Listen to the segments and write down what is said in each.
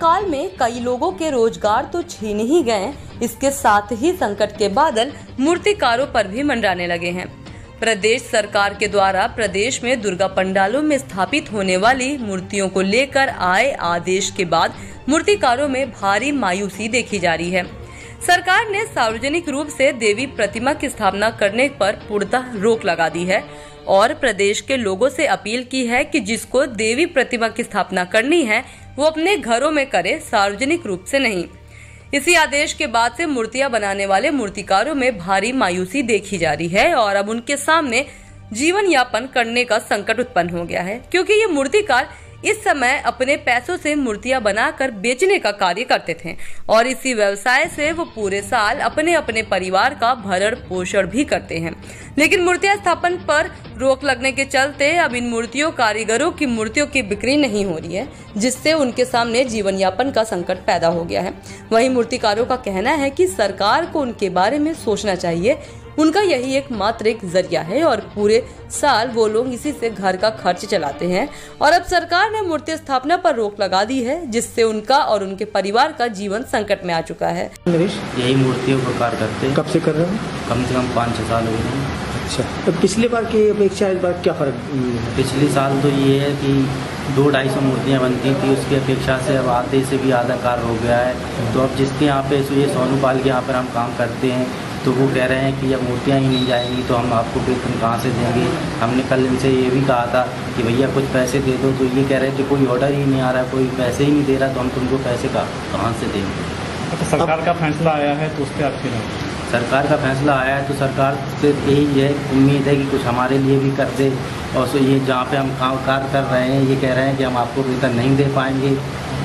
काल में कई लोगों के रोजगार तो छीन ही गए, इसके साथ ही संकट के बादल मूर्तिकारों पर भी मंडराने लगे हैं। प्रदेश सरकार के द्वारा प्रदेश में दुर्गा पंडालों में स्थापित होने वाली मूर्तियों को लेकर आए आदेश के बाद मूर्तिकारों में भारी मायूसी देखी जा रही है। सरकार ने सार्वजनिक रूप से देवी प्रतिमा की स्थापना करने पर पूर्णतः रोक लगा दी है और प्रदेश के लोगों से अपील की है कि जिसको देवी प्रतिमा की स्थापना करनी है वो अपने घरों में करे, सार्वजनिक रूप से नहीं। इसी आदेश के बाद से मूर्तियां बनाने वाले मूर्तिकारों में भारी मायूसी देखी जा रही है और अब उनके सामने जीवन यापन करने का संकट उत्पन्न हो गया है, क्योंकि ये मूर्तिकार इस समय अपने पैसों से मूर्तियां बनाकर बेचने का कार्य करते थे और इसी व्यवसाय से वो पूरे साल अपने अपने परिवार का भरण पोषण भी करते हैं। लेकिन मूर्तियां स्थापन पर रोक लगने के चलते अब इन मूर्तियों कारीगरों की मूर्तियों की बिक्री नहीं हो रही है, जिससे उनके सामने जीवन यापन का संकट पैदा हो गया है। वहीं मूर्तिकारों का कहना है कि सरकार को उनके बारे में सोचना चाहिए, उनका यही एकमात्र एक जरिया है और पूरे साल वो लोग इसी से घर का खर्च चलाते हैं और अब सरकार ने मूर्ति स्थापना पर रोक लगा दी है, जिससे उनका और उनके परिवार का जीवन संकट में आ चुका है। यही मूर्तियों का कार्य करते हैं। कब से कर रहे हैं? कम से कम 5-6 साल हो गए। अच्छा, तो पिछले बार की अपेक्षा इस बार क्या फर्क? पिछले साल तो ये है कि 200-250 मूर्तियाँ बनती थी, उसकी अपेक्षा से अब आधे से भी आधा कार्य हो गया है। तो अब जिसके यहाँ पे ये सोनूपाल के यहाँ पर हम काम करते हैं तो वो कह रहे हैं कि जब मूर्तियाँ ही नहीं जाएंगी तो हम आपको वेतन कहाँ से देंगे। हमने कल इनसे ये भी कहा था कि भैया कुछ पैसे दे दो, तो ये कह रहे थे कोई ऑर्डर ही नहीं आ रहा, कोई पैसे ही नहीं दे रहा, तो हम तुमको पैसे कहाँ से देंगे। तो सरकार का फैसला आया है तो उस पर आपकी सरकार का फैसला आया है तो सरकार से यही है उम्मीद है कि कुछ हमारे लिए भी कर दे। और सो ये जहाँ पे हम कार्य कर रहे हैं ये कह रहे हैं कि हम आपको वेतन नहीं दे पाएंगे।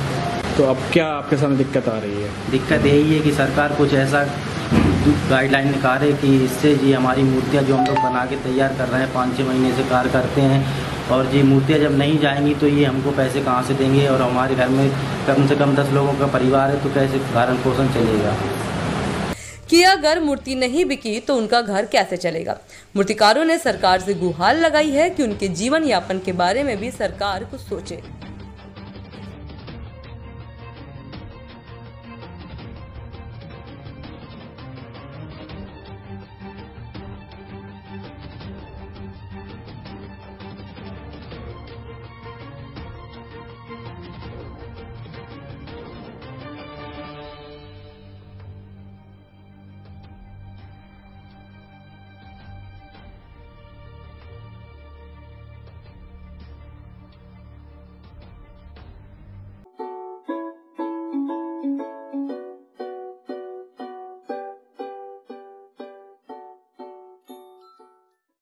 तो अब क्या आपके सामने दिक्कत आ रही है? दिक्कत यही है कि सरकार कुछ ऐसा गाइडलाइन निकाले कि इससे जी हमारी मूर्तियाँ जो हम लोग बना के तैयार कर रहे हैं 5-6 महीने से कार्य करते हैं और जी मूर्तियाँ जब नहीं जाएंगी तो ये हमको पैसे कहाँ से देंगे और हमारे घर में कम से कम 10 लोगों का परिवार है तो कैसे भरण पोषण चलेगा कि अगर मूर्ति नहीं बिकी तो उनका घर कैसे चलेगा। मूर्तिकारों ने सरकार से गुहार लगाई है कि उनके जीवन यापन के बारे में भी सरकार कुछ सोचे।